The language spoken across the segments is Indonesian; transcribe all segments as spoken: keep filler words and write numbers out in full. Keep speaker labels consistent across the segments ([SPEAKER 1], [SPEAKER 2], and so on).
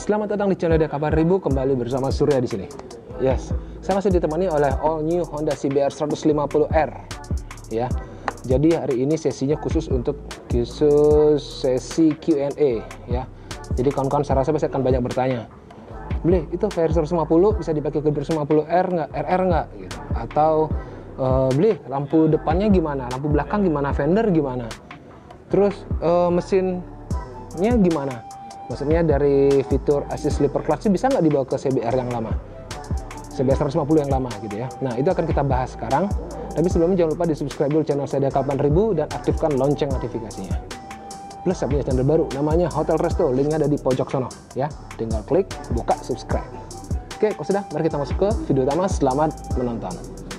[SPEAKER 1] Selamat datang di channel Dekapan Ribu, kembali bersama Surya di sini. Yes, saya masih ditemani oleh all new Honda C B R seratus lima puluh R. Ya, jadi hari ini sesinya khusus untuk khusus sesi Q and A. Ya, jadi kawan-kawan saya rasa pasti akan banyak bertanya. Beli itu V R seratus lima puluh bisa dipakai ke seratus lima puluh R nggak, R R nggak? Gitu. Atau uh, beli lampu depannya gimana, lampu belakang gimana, fender gimana? Terus uh, mesinnya gimana? Maksudnya dari fitur assist slipper clutch bisa nggak dibawa ke C B R yang lama, C B R seratus lima puluh yang lama gitu ya. Nah itu akan kita bahas sekarang. Tapi sebelumnya jangan lupa di subscribe dulu channel saya Dekapan Ribu dan aktifkan lonceng notifikasinya. Plus saya punya channel baru namanya Hotel Resto, linknya ada di pojok sono ya. Tinggal klik, buka, subscribe. Oke, kalau sudah mari kita masuk ke video utama. Selamat menonton.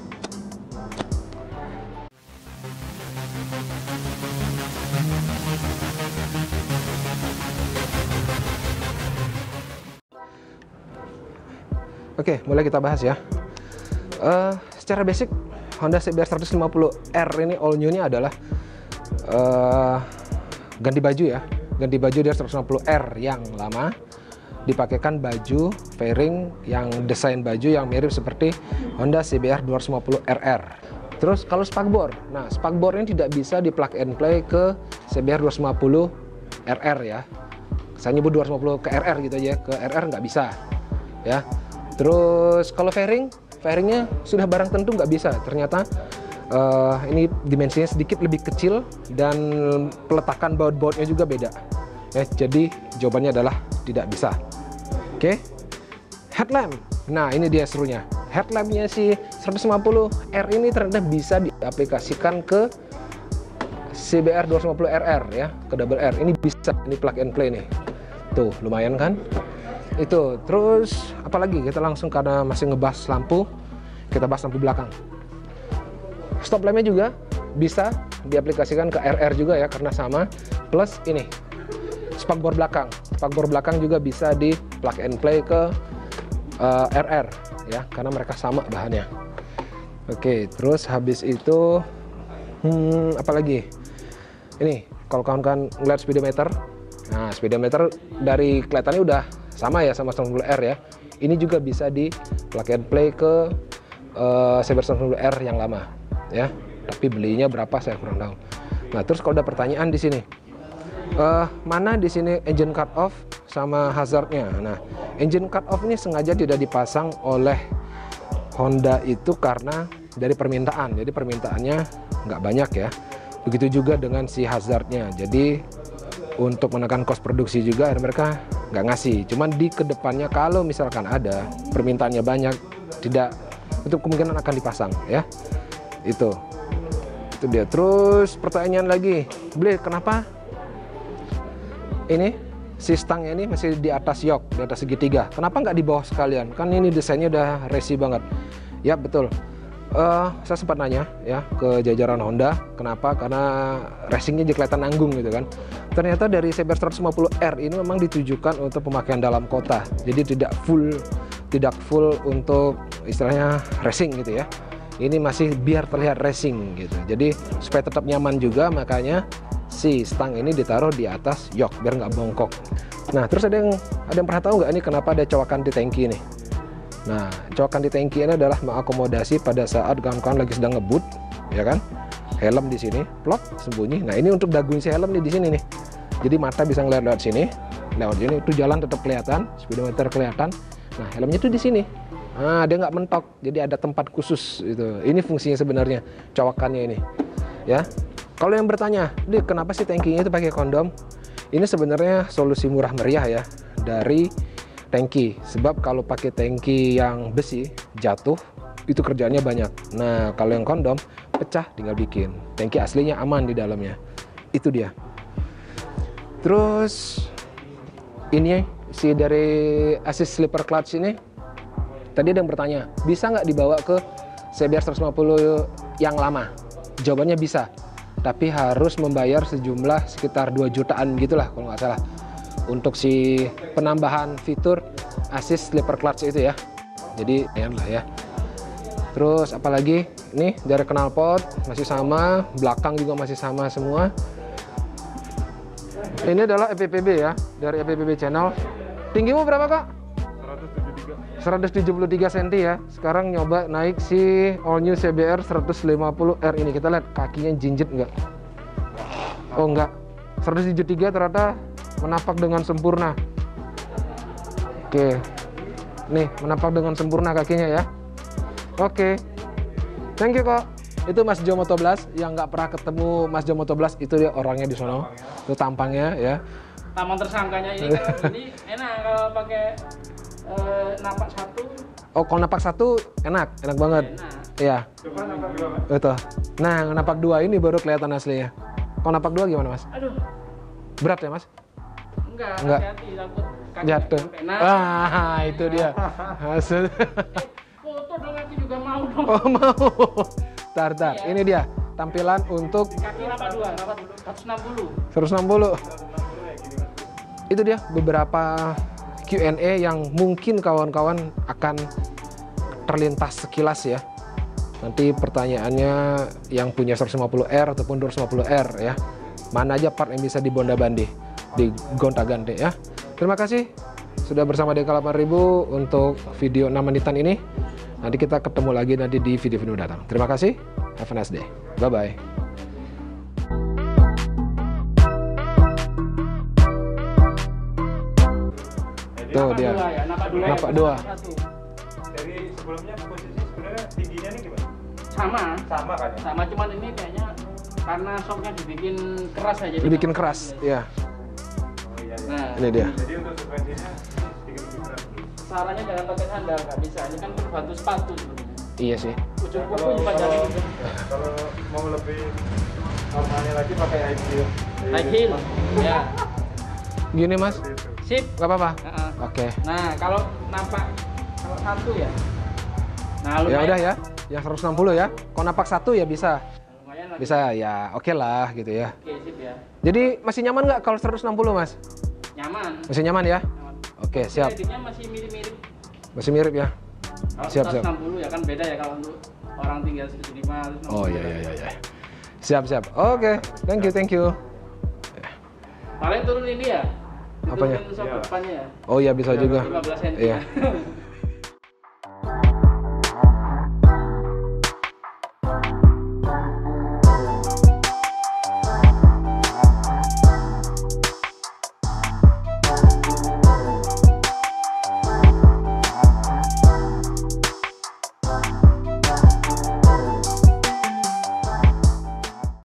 [SPEAKER 1] Oke, mulai kita bahas ya. Uh, secara basic, Honda C B R seratus lima puluh R ini all new-nya adalah uh, ganti baju ya. Ganti baju dari seratus lima puluh R yang lama, dipakaikan baju fairing yang desain baju yang mirip seperti Honda C B R dua ratus lima puluh R R. Terus kalau spakbor, nah spakbor ini tidak bisa di plug and play ke C B R dua ratus lima puluh R R ya. Saya nyebut dua ratus lima puluh ke R R gitu aja, ke R R nggak bisa ya. Terus kalau fairing, fairingnya sudah barang tentu nggak bisa. Ternyata uh, ini dimensinya sedikit lebih kecil dan peletakan baut-bautnya juga beda. Ya, jadi jawabannya adalah tidak bisa. Oke, okay. Headlamp. Nah ini dia serunya. Headlampnya si seratus lima puluh R ini ternyata bisa diaplikasikan ke C B R dua ratus lima puluh R R ya, ke double R. Ini bisa, ini plug and play nih. Tuh lumayan kan? Itu terus apalagi kita langsung karena masih ngebahas lampu, kita bahas lampu belakang. Stop lampnya juga bisa diaplikasikan ke R R juga ya, karena sama. Plus ini spakbor belakang, spakbor belakang juga bisa di plug and play ke uh, R R ya, karena mereka sama bahannya. Oke, terus habis itu hmm, apalagi ini kalau kawan-kawan ngeliat speedometer, nah speedometer dari kelihatannya udah sama ya sama seratus lima puluh R ya. Ini juga bisa di plug and play ke uh, C B R seratus lima puluh R yang lama ya. Tapi belinya berapa saya kurang tahu. Nah terus kalau ada pertanyaan di sini, uh, mana di sini engine cut off sama hazardnya? Nah engine cut off ini sengaja tidak dipasang oleh Honda itu karena dari permintaan. Jadi permintaannya nggak banyak ya. Begitu juga dengan si hazardnya. Jadi untuk menekan cost produksi juga mereka nggak ngasih. Cuman di kedepannya kalau misalkan ada permintaannya banyak, tidak, itu kemungkinan akan dipasang ya. Itu itu dia. Terus pertanyaan lagi, beli kenapa ini si stangnya ini masih di atas yoke, di atas segitiga, kenapa nggak di bawah sekalian? Kan ini desainnya udah racing banget ya. Betul, uh, saya sempat nanya ya ke jajaran Honda, kenapa? Karena racingnya jadi kelihatan nanggung gitu kan. Ternyata dari C B R seratus lima puluh R ini memang ditujukan untuk pemakaian dalam kota, jadi tidak full tidak full untuk istilahnya racing gitu ya. Ini masih biar terlihat racing gitu, jadi supaya tetap nyaman juga, makanya si stang ini ditaruh di atas yoke biar nggak bongkok. Nah terus ada yang ada yang pernah tahu nggak ini kenapa ada cowakan di tangki ini? Nah cowakan di tangki ini adalah mengakomodasi pada saat kawan-kawan lagi sedang ngebut ya kan. Helm di sini, plok sembunyi. Nah ini untuk dagunya si helm nih di sini nih. Jadi mata bisa ngeliat lewat sini, lewat sini. Itu jalan tetap kelihatan, speedometer kelihatan. Nah helmnya tuh di sini. Nah dia nggak mentok, jadi ada tempat khusus itu. Ini fungsinya sebenarnya cowakannya ini. Ya. Kalau yang bertanya, Dik, kenapa sih tangkinya itu pakai kondom? Ini sebenarnya solusi murah meriah ya dari tangki. Sebab kalau pakai tangki yang besi jatuh, itu kerjaannya banyak. Nah kalau yang kondom pecah tinggal bikin. Tangki aslinya aman di dalamnya. Itu dia. Terus ini si dari assist slipper clutch ini, tadi ada yang bertanya, bisa nggak dibawa ke C B R seratus lima puluh yang lama? Jawabannya bisa, tapi harus membayar sejumlah sekitar dua jutaan gitulah kalau nggak salah untuk si penambahan fitur assist slipper clutch itu ya. Jadi ya lah ya. Terus apalagi ini dari knalpot masih sama, belakang juga masih sama semua. Ini adalah E P P B ya, dari E P P B channel. Tinggimu berapa kak?
[SPEAKER 2] seratus tujuh puluh tiga.
[SPEAKER 1] seratus tujuh puluh tiga senti ya. Sekarang nyoba naik si All New C B R seratus lima puluh R ini. Kita lihat kakinya jinjit nggak? Oh nggak. seratus tujuh puluh tiga ternyata menapak dengan sempurna. Oke. Nih, menapak dengan sempurna kakinya ya. Oke. Thank you kok. Itu Mas Jo Motovlog yang nggak pernah ketemu Mas Jo Motovlog, itu dia orangnya di sono. Itu tampangnya ya.
[SPEAKER 3] Taman tersangkanya ini kan ini enak kalau pakai eh, napak satu.
[SPEAKER 1] Oh, kalau napak satu enak, enak banget. Iya.
[SPEAKER 2] Coba napak dua, Mas.
[SPEAKER 1] Betul. Nah, napak dua ini baru kelihatan aslinya. Kalau napak dua gimana, Mas?
[SPEAKER 3] Aduh.
[SPEAKER 1] Berat ya, Mas?
[SPEAKER 3] Enggak,
[SPEAKER 1] Enggak.
[SPEAKER 3] hati-hati takut kaki
[SPEAKER 1] Jatuh.
[SPEAKER 3] sampai nah.
[SPEAKER 1] Ah, itu dia. Hasil.
[SPEAKER 3] Foto dong, aku juga mau dong.
[SPEAKER 1] Oh, mau. Tar, tar.
[SPEAKER 3] Iya.
[SPEAKER 1] Ini dia tampilan untuk
[SPEAKER 3] Kaki napak dua, napak seratus enam puluh.
[SPEAKER 1] seratus enam puluh. Itu dia beberapa Q and A yang mungkin kawan-kawan akan terlintas sekilas ya. Nanti pertanyaannya yang punya seratus lima puluh R ataupun dua ratus lima puluh R ya. Mana aja part yang bisa dibonda-bandi, digonta-ganti ya. Terima kasih sudah bersama D K delapan ribu untuk video enam menitan ini. Nanti kita ketemu lagi nanti di video-video datang. Terima kasih. Have a nice day. Bye-bye. Tuh
[SPEAKER 3] Napak
[SPEAKER 1] dia.
[SPEAKER 3] dua ya, napak dua.
[SPEAKER 1] Napak
[SPEAKER 3] ya,
[SPEAKER 1] dua.
[SPEAKER 3] satu.
[SPEAKER 2] Dari sebelumnya posisi sebenarnya tingginya nih gimana?
[SPEAKER 3] Sama.
[SPEAKER 2] Sama kan ya?
[SPEAKER 3] Sama, cuman ini kayaknya karena soknya dibikin keras aja.
[SPEAKER 1] Dibikin keras, ya.
[SPEAKER 2] Oh iya, iya.
[SPEAKER 3] Nah,
[SPEAKER 1] Ini dia.
[SPEAKER 2] Jadi untuk suspensinya sedikit lebih berat.
[SPEAKER 3] sarannya jangan pakai sandal, nggak bisa. Ini kan batu sepatu sebenarnya.
[SPEAKER 1] Iya sih.
[SPEAKER 3] Ujung kuku
[SPEAKER 2] Kalau
[SPEAKER 3] juga
[SPEAKER 2] kalau,
[SPEAKER 3] jalan.
[SPEAKER 2] kalau mau lebih normalnya lagi pakai high heel.
[SPEAKER 3] High heel. Ya.
[SPEAKER 1] Gini Mas,
[SPEAKER 2] Seperti itu.
[SPEAKER 3] Sip.
[SPEAKER 1] nggak apa-apa.
[SPEAKER 3] Heeh.
[SPEAKER 1] Oke.
[SPEAKER 3] Nah, kalau nampak kalau satu ya. Nah,
[SPEAKER 1] Ya
[SPEAKER 3] lumayan.
[SPEAKER 1] udah ya, yang seratus enam puluh ya. Kalau napak satu ya bisa.
[SPEAKER 3] Lumayan lagi.
[SPEAKER 1] Bisa ya, oke lah gitu ya.
[SPEAKER 3] Oke, sip ya.
[SPEAKER 1] Jadi masih nyaman nggak kalau seratus enam puluh Mas?
[SPEAKER 3] Nyaman.
[SPEAKER 1] Masih nyaman ya?
[SPEAKER 3] Nyaman.
[SPEAKER 1] Oke, siap.
[SPEAKER 3] Kreditnya masih mirip-mirip.
[SPEAKER 1] Masih mirip ya?
[SPEAKER 3] Kalau
[SPEAKER 1] Siap, siap.
[SPEAKER 3] seratus enam puluh ya kan beda ya kalau untuk orang tinggal seratus tujuh puluh lima.
[SPEAKER 1] Oh iya iya iya. iya. Siap siap. Oke, thank you thank you.
[SPEAKER 3] Paling turun ini ya.
[SPEAKER 1] Apanya?
[SPEAKER 3] Diturunin sok
[SPEAKER 2] Iya.
[SPEAKER 3] depannya ya.
[SPEAKER 1] Oh iya bisa juga.
[SPEAKER 3] lima belas senti.
[SPEAKER 1] Iya.